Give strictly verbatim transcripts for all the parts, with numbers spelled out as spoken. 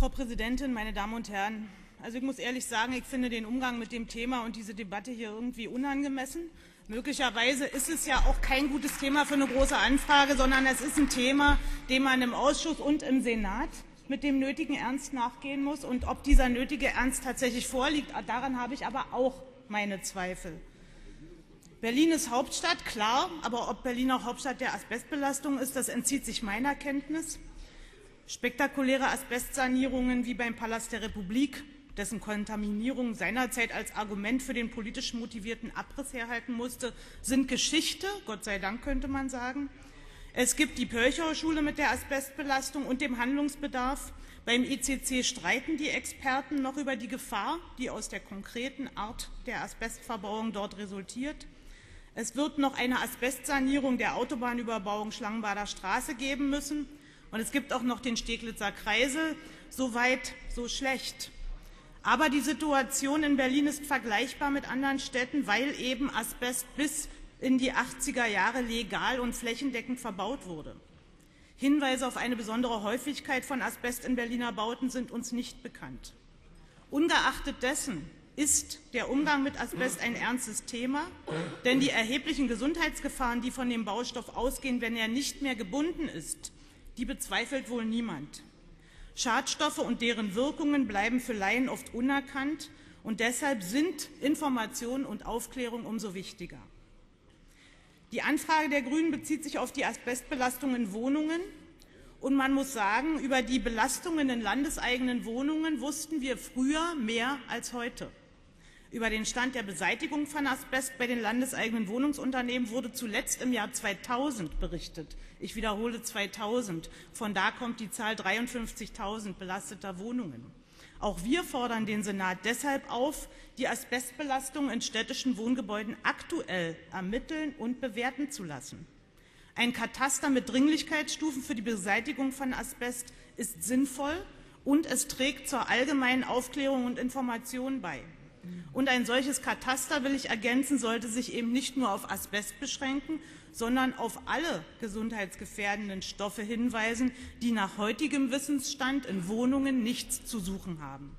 Frau Präsidentin, meine Damen und Herren! Also ich muss ehrlich sagen, ich finde den Umgang mit dem Thema und diese Debatte hier irgendwie unangemessen. Möglicherweise ist es ja auch kein gutes Thema für eine große Anfrage, sondern es ist ein Thema, dem man im Ausschuss und im Senat mit dem nötigen Ernst nachgehen muss. Und ob dieser nötige Ernst tatsächlich vorliegt, daran habe ich aber auch meine Zweifel. Berlin ist Hauptstadt, klar, aber ob Berlin auch Hauptstadt der Asbestbelastung ist, das entzieht sich meiner Kenntnis. Spektakuläre Asbestsanierungen wie beim Palast der Republik, dessen Kontaminierung seinerzeit als Argument für den politisch motivierten Abriss herhalten musste, sind Geschichte, Gott sei Dank könnte man sagen. Es gibt die Pölchau-Schule mit der Asbestbelastung und dem Handlungsbedarf. Beim I C C streiten die Experten noch über die Gefahr, die aus der konkreten Art der Asbestverbauung dort resultiert. Es wird noch eine Asbestsanierung der Autobahnüberbauung Schlangenbader Straße geben müssen. Und es gibt auch noch den Steglitzer Kreisel. So weit, so schlecht. Aber die Situation in Berlin ist vergleichbar mit anderen Städten, weil eben Asbest bis in die achtziger Jahre legal und flächendeckend verbaut wurde. Hinweise auf eine besondere Häufigkeit von Asbest in Berliner Bauten sind uns nicht bekannt. Ungeachtet dessen ist der Umgang mit Asbest ein ernstes Thema, denn die erheblichen Gesundheitsgefahren, die von dem Baustoff ausgehen, wenn er nicht mehr gebunden ist, die bezweifelt wohl niemand. Schadstoffe und deren Wirkungen bleiben für Laien oft unerkannt, und deshalb sind Information und Aufklärung umso wichtiger. Die Anfrage der Grünen bezieht sich auf die Asbestbelastung in Wohnungen. Und man muss sagen, über die Belastungen in landeseigenen Wohnungen wussten wir früher mehr als heute. Über den Stand der Beseitigung von Asbest bei den landeseigenen Wohnungsunternehmen wurde zuletzt im Jahr zweitausend berichtet. Ich wiederhole zweitausend. Von da kommt die Zahl dreiundfünfzigtausend belasteter Wohnungen. Auch wir fordern den Senat deshalb auf, die Asbestbelastung in städtischen Wohngebäuden aktuell ermitteln und bewerten zu lassen. Ein Kataster mit Dringlichkeitsstufen für die Beseitigung von Asbest ist sinnvoll und es trägt zur allgemeinen Aufklärung und Information bei. Und ein solches Kataster, will ich ergänzen, sollte sich eben nicht nur auf Asbest beschränken, sondern auf alle gesundheitsgefährdenden Stoffe hinweisen, die nach heutigem Wissensstand in Wohnungen nichts zu suchen haben.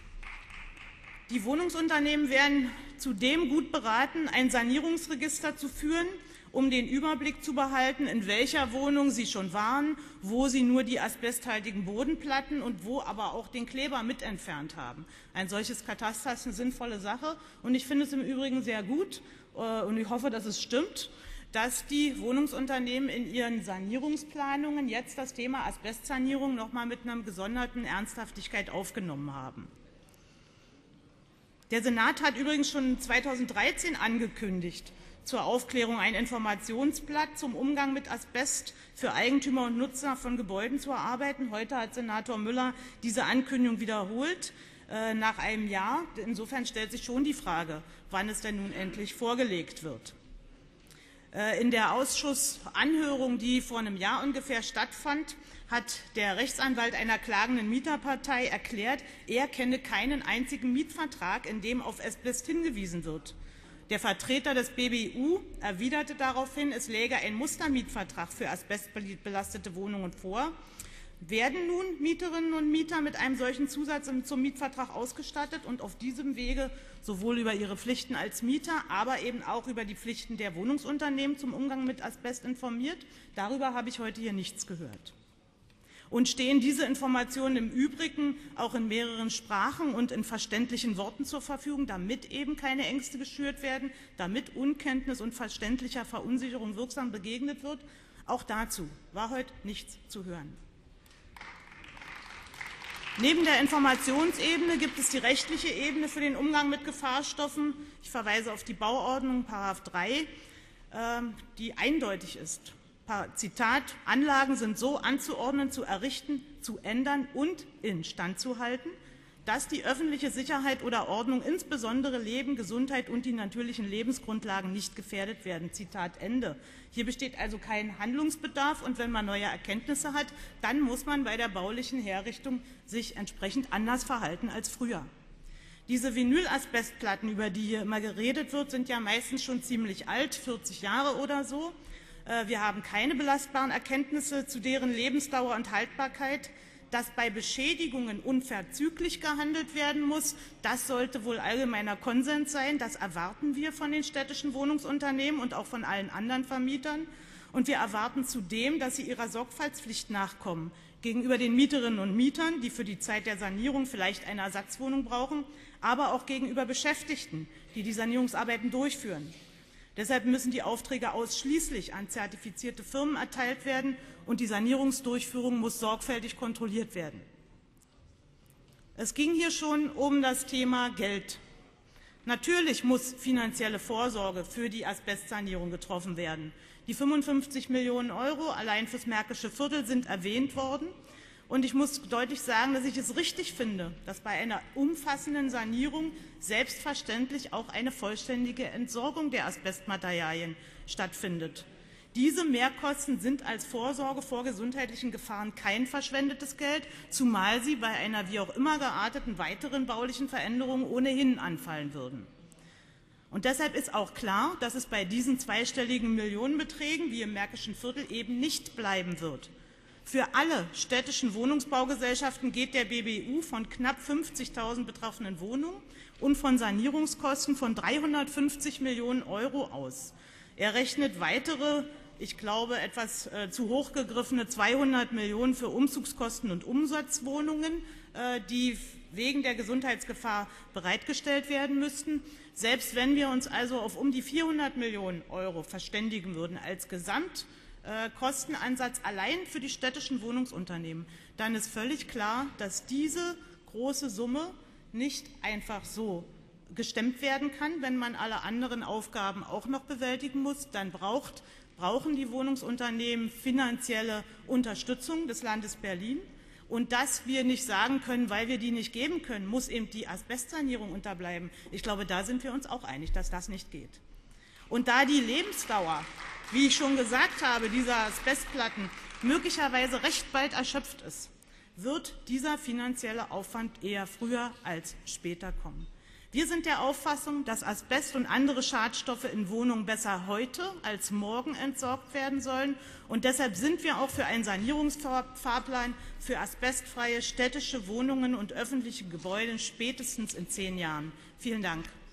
Die Wohnungsunternehmen werden zudem gut beraten, ein Sanierungsregister zu führen, um den Überblick zu behalten, in welcher Wohnung sie schon waren, wo sie nur die asbesthaltigen Bodenplatten und wo aber auch den Kleber mit entfernt haben. Ein solches Kataster ist eine sinnvolle Sache, und ich finde es im Übrigen sehr gut, und ich hoffe, dass es stimmt, dass die Wohnungsunternehmen in ihren Sanierungsplanungen jetzt das Thema Asbestsanierung noch mal mit einer gesonderten Ernsthaftigkeit aufgenommen haben. Der Senat hat übrigens schon zweitausenddreizehn angekündigt, zur Aufklärung ein Informationsblatt zum Umgang mit Asbest für Eigentümer und Nutzer von Gebäuden zu erarbeiten. Heute hat Senator Müller diese Ankündigung wiederholt, äh, nach einem Jahr. Insofern stellt sich schon die Frage, wann es denn nun endlich vorgelegt wird. Äh, in der Ausschussanhörung, die vor einem Jahr ungefähr stattfand, hat der Rechtsanwalt einer klagenden Mieterpartei erklärt, er kenne keinen einzigen Mietvertrag, in dem auf Asbest hingewiesen wird. Der Vertreter des B B U erwiderte daraufhin, es läge ein Mustermietvertrag für asbestbelastete Wohnungen vor. Werden nun Mieterinnen und Mieter mit einem solchen Zusatz zum Mietvertrag ausgestattet und auf diesem Wege sowohl über ihre Pflichten als Mieter, aber eben auch über die Pflichten der Wohnungsunternehmen zum Umgang mit Asbest informiert? Darüber habe ich heute hier nichts gehört. Und stehen diese Informationen im Übrigen auch in mehreren Sprachen und in verständlichen Worten zur Verfügung, damit eben keine Ängste geschürt werden, damit Unkenntnis und verständlicher Verunsicherung wirksam begegnet wird? Auch dazu war heute nichts zu hören. Neben der Informationsebene gibt es die rechtliche Ebene für den Umgang mit Gefahrstoffen. Ich verweise auf die Bauordnung, Paragraph drei, die eindeutig ist. Zitat, Anlagen sind so anzuordnen, zu errichten, zu ändern und instand zu halten, dass die öffentliche Sicherheit oder Ordnung, insbesondere Leben, Gesundheit und die natürlichen Lebensgrundlagen nicht gefährdet werden. Zitat Ende. Hier besteht also kein Handlungsbedarf, und wenn man neue Erkenntnisse hat, dann muss man bei der baulichen Herrichtung sich entsprechend anders verhalten als früher. Diese Vinylasbestplatten, über die hier immer geredet wird, sind ja meistens schon ziemlich alt, vierzig Jahre oder so. Wir haben keine belastbaren Erkenntnisse zu deren Lebensdauer und Haltbarkeit. Dass bei Beschädigungen unverzüglich gehandelt werden muss, das sollte wohl allgemeiner Konsens sein. Das erwarten wir von den städtischen Wohnungsunternehmen und auch von allen anderen Vermietern. Und wir erwarten zudem, dass sie ihrer Sorgfaltspflicht nachkommen gegenüber den Mieterinnen und Mietern, die für die Zeit der Sanierung vielleicht eine Ersatzwohnung brauchen, aber auch gegenüber Beschäftigten, die die Sanierungsarbeiten durchführen. Deshalb müssen die Aufträge ausschließlich an zertifizierte Firmen erteilt werden und die Sanierungsdurchführung muss sorgfältig kontrolliert werden. Es ging hier schon um das Thema Geld. Natürlich muss finanzielle Vorsorge für die Asbestsanierung getroffen werden. Die fünfundfünfzig Millionen Euro allein fürs Märkische Viertel sind erwähnt worden. Und ich muss deutlich sagen, dass ich es richtig finde, dass bei einer umfassenden Sanierung selbstverständlich auch eine vollständige Entsorgung der Asbestmaterialien stattfindet. Diese Mehrkosten sind als Vorsorge vor gesundheitlichen Gefahren kein verschwendetes Geld, zumal sie bei einer wie auch immer gearteten weiteren baulichen Veränderung ohnehin anfallen würden. Und deshalb ist auch klar, dass es bei diesen zweistelligen Millionenbeträgen wie im Märkischen Viertel eben nicht bleiben wird. Für alle städtischen Wohnungsbaugesellschaften geht der B B U von knapp fünfzigtausend betroffenen Wohnungen und von Sanierungskosten von dreihundertfünfzig Millionen Euro aus. Er rechnet weitere, ich glaube etwas äh, zu hoch gegriffene zweihundert Millionen für Umzugskosten und Umsatzwohnungen, äh, die wegen der Gesundheitsgefahr bereitgestellt werden müssten. Selbst wenn wir uns also auf um die vierhundert Millionen Euro verständigen würden als Gesamt, Kostenansatz allein für die städtischen Wohnungsunternehmen, dann ist völlig klar, dass diese große Summe nicht einfach so gestemmt werden kann, wenn man alle anderen Aufgaben auch noch bewältigen muss. Dann braucht, brauchen die Wohnungsunternehmen finanzielle Unterstützung des Landes Berlin. Und dass wir nicht sagen können, weil wir die nicht geben können, muss eben die Asbestsanierung unterbleiben. Ich glaube, da sind wir uns auch einig, dass das nicht geht. Und da die Lebensdauer, wie ich schon gesagt habe, dieser Asbestplatten möglicherweise recht bald erschöpft ist, wird dieser finanzielle Aufwand eher früher als später kommen. Wir sind der Auffassung, dass Asbest und andere Schadstoffe in Wohnungen besser heute als morgen entsorgt werden sollen. Und deshalb sind wir auch für einen Sanierungsfahrplan für asbestfreie städtische Wohnungen und öffentliche Gebäude spätestens in zehn Jahren. Vielen Dank.